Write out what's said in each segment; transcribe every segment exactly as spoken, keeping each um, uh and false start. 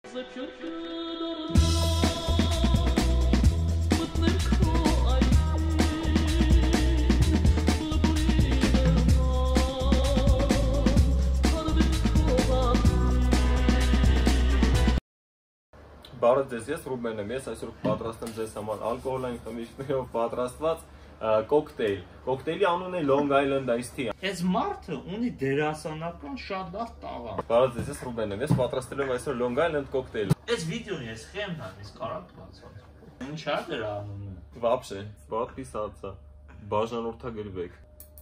Բարև ձեզ, ես Ռուբեն եմ, ես այսօր պատրաստեմ ձեզ համար ալկոհոլային խմիչքներով պատրաստված կոկտեյլ։ Կոկտեյլի անունն է Long Island Iced Tea։ Այս մարդը ունի դերասանական շատ լավ տաղանդ։ Բարև ձեզ, ես Ռուբեն եմ, ես պատրաստել եմ այսօր Long Island կոկտեյլ։ Այս վիդեոն ես խեմ նայես կարա բացած։ Ինչ է դրա անունը։ Вообще, подписаться, բաժանորդագրվեք։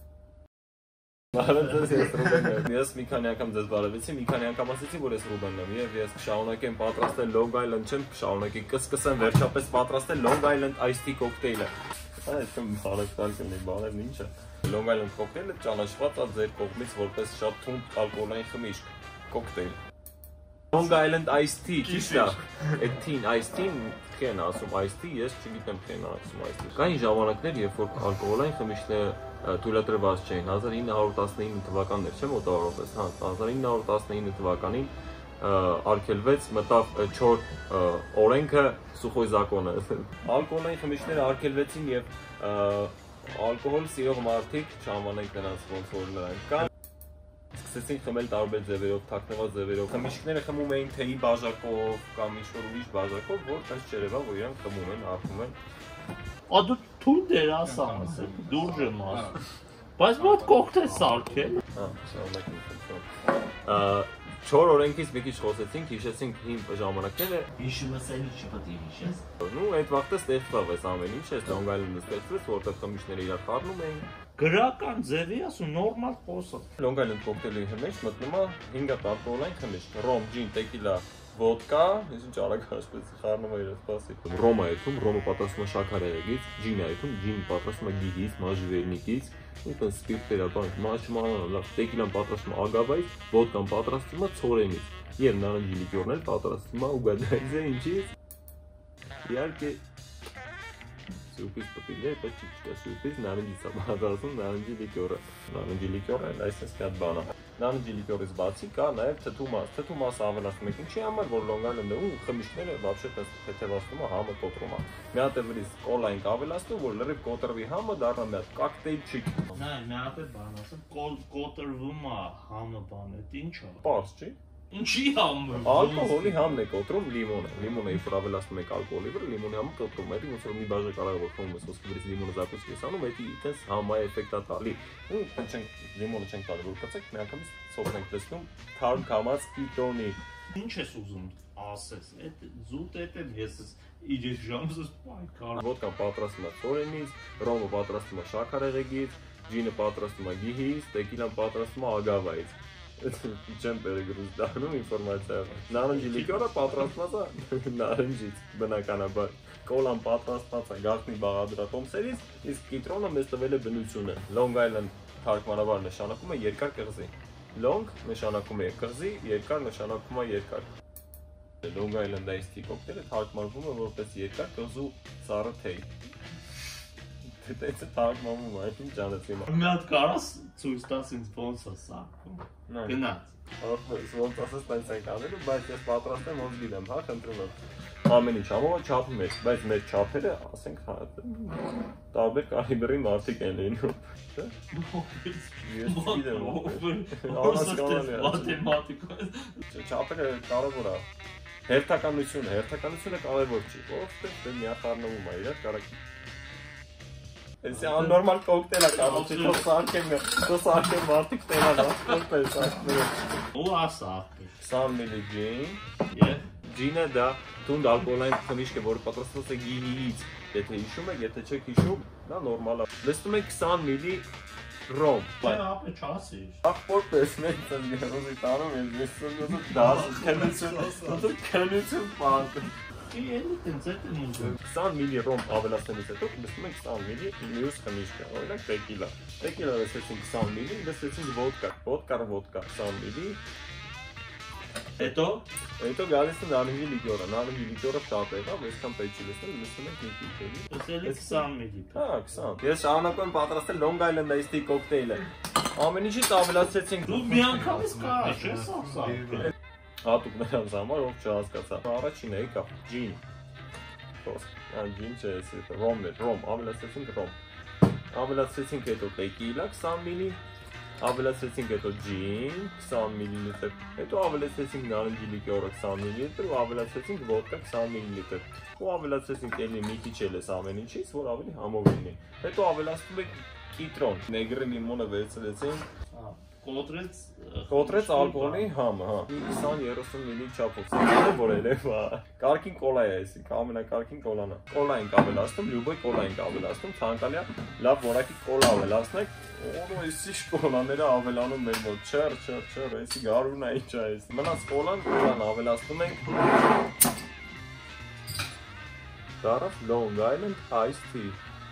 Բարև ձեզ, ես Ռուբեն եմ։ Ես մի քանի անգամ ձեզ բարևեցի, մի քանի անգամ ասեցի, որ ես Ռուբեն եմ, եւ ես կշարունակեմ պատրաստել Long Island, չեմ կշարունակի, կսկսեմ վերջապես պատրաստել Long Island Iced Tea կոկտեյլը։ Այս բարեկալ կլինի, բարևն ինչ է։ Long Island կոկտեյլը ճանաչված է ձեր կողմից որպես շատ թունդ ալկոհոլային խմիչք, կոկտեյլ։ Long Island Iced Tea, ճիշտ է։ Այդ tea-ն, Iced Tea-ն քեն ասում, Iced Tea, ես չգիտեմ քեն ասում Iced Tea։ Կային ժամանակներ, երբ որ ալկոհոլային խմիչքները թույլատրված չէին, հազար ինը հարյուր տասնինը թվականներ, չէ՞ մոտավորապես, հա, հազար ինը հարյուր տասնինը թվականին արգելվեց, մտավ չոր օրենքը, Սուխոյ զակոնը։ Ալկոհոլային խմիչքները արգելվեցին եւ ալկոհոլ սիրող մարդիկ, չանվանենք նրանց ոնց որ նրանք կան, սկսեցին խմել տարբեր ձևերով, թաքնված ձևերով։ Խմիչքները խմում էին թեյի բաժակով կամ ինչ-որ ուրիշ բաժակով, որ այնպես չերևա, որ իրանք խմում են, ապրում են։ Ա դու թույլ դերասան ես, դուրջ եմ ասում։ Բայց մոտ կոկտեյլ սարքել։ Հա, շարունակենք։ Չոր օրենքից մի քիչ խոսեցինք, հիշեցինք հին ժամանակները։ Հիշում ես էլի չպետք է հիշես։ Ну, այդ վաղտը ստեղծավ այս ամեն ինչ, այս Long Island-ը ստեղծվեց, որտեղ խմիչքները իրար խառնում էին։ Գրական ձևի ասում նորմալ խոսը։ Long Island կոկտեյլի մեջ մտնում է հինգ ալկոհոլային խմիչք՝ ռոմ, ջին, տեկիլա, ոդկա, ես ինչ արագ հաշվեց, խառնում է իրար սպասի։ Ռոմը այդում, ռոմը պատրաստվում է շաքարեղեգից, ջինը այդում, ջինը պատրաստվում է գիգից, մաժվելնիկից, ուտեն սպիրտեր է, բան, մաշմանան, տեկիլան պատրաստվում է ագավայից, ոդկան պատրաստվում է ցորենից, եւ նարնջի լիկյորն էլ պատրաստվում է ուգադայից, ինչից։ Իհարկե սուրպից պտիլներ, բայց չկա սուրպից նարնջից է պատրաստվում նարնջի լիկյորը։ Նարնջի լիկյորը այսպես մի հատ բան է։ Նարնջի լիկյորից բացի կա նաև թթու մաս։ Թթու մասը ավելացնում եք ինչի համար, որ Long Island-ը ու խմիչքները вообще թեթևացնում է, համը կոտրում է։ Մի հատ էվրից կոլա ենք ավելացնում, որ լրիվ կոտրվի համը դառնա մի հատ կոկտեյլչիկ։ Նայ, մի հատ է բան ասեմ, կոտրվում է համը բան, դա ինչ է։ Պարզ չի։ Ինչի համը։ Ալկոհոլի համն է կոտրում լիմոնը։ Լիմոնը երբ որ ավելացնում եք ալկոհոլի վրա, լիմոնի համը կոտրում է, ոնց որ մի բաժակ արագ որ խմում ես, ոսկե վրից լիմոնը զապուսկի սանում, դա իթես համայ էֆեկտա տալի։ Ու չենք լիմոնը չենք տալի, որ կծեք, միանգամից սոփն ենք տեսնում, թարմ կամած կիտոնի։ Ինչ ես ուզում ասես, այդ զուտ է ես իրես ժամսս պայքար։ Ոդկան պատրաստվում է ցորենից, ռոմը պատրաստվում է շաքարեղեգից, ջինը պատրաստվում է գիհից, տեկիլան պատրաստվում է ագավայից։ Չեմ բերեգրուզ դառնում ինֆորմացիա։ Նարնջի լիկյորը պատրաստված է նարնջից, բնականաբար։ Կոլան պատրաստված է գաղտնի բաղադրատոմսերից, իսկ կիտրոնը մեզ տվել է բնությունը։ Long Island թարգմանաբար նշանակում է երկար կղզի։ Long նշանակում է կղզի, երկար նշանակում է երկար։ Long Island Iced Tea կոկտեյլը թարգմանվում է որպես երկար կղզու սառը թեյ։ Դեից է թարգմանվում է, ինչ անեցի մա։ Մի հատ կարաս ցույց տաս ինձ ոնց է սարքում։ Գնաց։ Ոնց ասես տենց ենք անելու, բայց ես պատրաստեմ ոնց գիտեմ, հա, խնդրում եմ։ Ամեն ինչ համով չափում ես, բայց մեր չափերը, ասենք, հա, տարբեր կալիբրի մարդիկ են լինում։ Ես չգիտեմ ոնց։ Մաթեմատիկա։ Չափերը կարևոր է։ Հերթականությունը, հերթականությունը կարևոր չի, որովհետև դե միախառնվում է իրար, կարա Էսի աննորմալ կոկտեյլ է կարողի, թող սարքեմ, թող սարքեմ մարդիկ տենան, ասկորպել սարքները։ Ու ասարքել։ քսան միլի ջին, և ջինը դա թունդ ալկոհոլային խմիչք է, որը պատրաստված է գիհից, եթե հիշում եք, եթե չեք հիշում, դա նորմալ է։ Լսում եք քսան միլի ռոմ։ Բայց ապե չասիր։ Ախորպես մենք ցած գերոզի տանում ես, ես ցած դաս քնություն, քնություն պանք։ Էլի տենց է դնում։ քսան միլի ռոմ ավելացնելուց հետո լսում ենք քսան միլի մյուս խմիչքը, օրինակ տեկիլա։ Տեկիլա լսեցինք քսան միլի, լսեցինք ոդկա, ոդկա, ոդկա քսան միլի։ Հետո, հետո գալիս է նարնջի լիկյորը, նարնջի լիկյորը շատ է, այսքան պետք չի լսել, լսում ենք մի քիչ էլի։ էլի քսան միլի։ Հա, քսան։ Ես շարունակում եմ պատրաստել Long Island Iced Tea կոկտեյլը։ Ամեն ինչից ավելացրեցինք։ Դու միանգամից կարա չես ասա։ հատուկ նրանց համար, ով չհասկացա։ Առաջինը եկավ ջին։ Ջին չէ, ռոմն է, ռոմ, ավելացրեցինք ռոմ։ Ավելացրեցինք հետո տեկիլա քսան միլի, ավելացրեցինք հետո ջին քսան միլիլիտր, հետո ավելացրեցինք նարնջի լիկյորը քսան միլիլիտր ու ավելացրեցինք ոդկա քսան միլիլիտր։ Ու ավելացրեցինք էլի մի քիչ էլ էս ամեն ինչից, որ ավելի համով լինի։ Հետո ավելացնում ենք կիտրոն, նեգրի լիմոնը վերցրեցինք, կոտրեց կոտրեց ալկոհոլի համը, հա, քսան երեսուն միլի չափով, սա որ էլ է, կարգին կոլա է էսի, ամենակարգին կոլան է։ Կոլա ենք ավելացնում, լյուբոյ կոլա ենք ավելացնում, ցանկալի է լավ որակի կոլա ավելացնեք, օ, էսի կոլաները ավելանում մեր մոտ, չեր, չեր, չեր, էսի գարունն է ինչ է էս։ Մնաց կոլան, կոլան ավելացնում ենք։ Դարավ Long Island Iced Tea։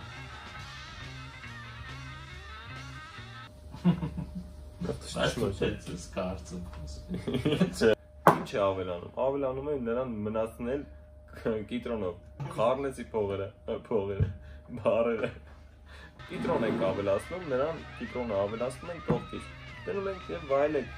Բայց կարծում Չէ, ինչ է ավելանում, ավելանում եմ նրան մնացնել կիտրոնով, խառնեցի փողերը, փողերը, բարերը, կիտրոն ենք ավելացնում, նրան կիտրոնը ավելացնում ենք կողքից, դնում ենք և վայելեք,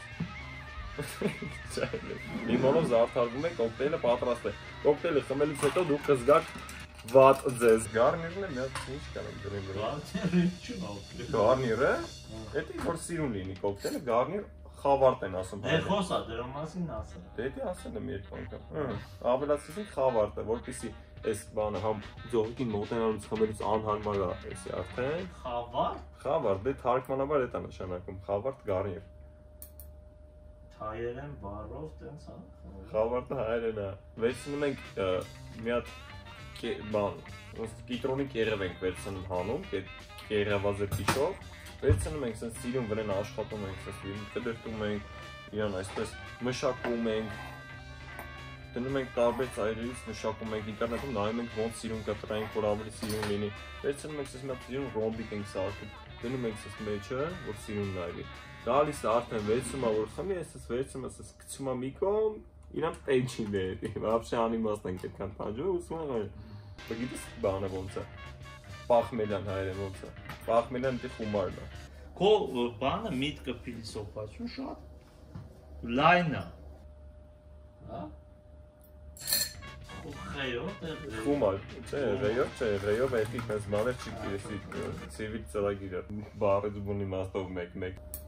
լիմոնով զարդարվում է, կոկտեյլը պատրաստ է, կոկտեյլը խմելուց հետո դուք կզգաք վատ ձեզ, գարնիրն է միած ինչ կանեմ դրեմ վրա։ Գարնիրը, հետի որ սիրուն լինի կոկտեյլը, գարնիր խավարտ են ասում։ Է խոսա դրա մասին ասել։ Դե ասել եմ երկու անգամ։ Ավելացրեցինք խավարտը, որպեսզի այս բանը համ ձողիկին մոտենալուց խմելուց անհարմար է, էսի արդեն։ Խավարտ։ Խավարտ, դե թարգմանաբար էդ է նշանակում, խավարտ գարնիր։ Հայերեն բառով տենց հա։ Խավարտը հայերեն է։ Վերցնում ենք մի հատ բան, կիտրոնի կերև ենք վերցնում հանում, կերևազրկիչով, վերցնում ենք սենց սիրուն վրեն աշխատում ենք, սենց սիրուն կդրտում ենք, իրան այսպես մշակում ենք, դնում ենք տարբեր ծայրերից մշակում ենք, ինտերնետում նայում ենք ոնց սիրուն կտրենք, որ ավելի սիրուն լինի, վերցնում ենք սենց մի հատ սիրուն ռոմբիկ ենք սարքում, դնում ենք սենց մեջը, որ սիրուն նայվի, գալիս է արդեն վերցում է, որ խմի, այսպես վերցում է, սենց գցում է մի կողմ, իրան տենչին է, վաբշե անիմաստ ենք այդքան տանջում, ուսում է Գիտես բանը ոնց է, պախմելյան հայերեն ոնց է, պախմելյան դի խումարն է։ Քո բանը միտքը փիլիսոփայություն շատ լայն է։ Հա։ Խումար, չէ, ռեյով չէ, ռեյով էդի մեզ բաներ չի կիրեսի, ծիվիլ ծրագիրը, բարը դու բունի մաստով մեկ-մեկ։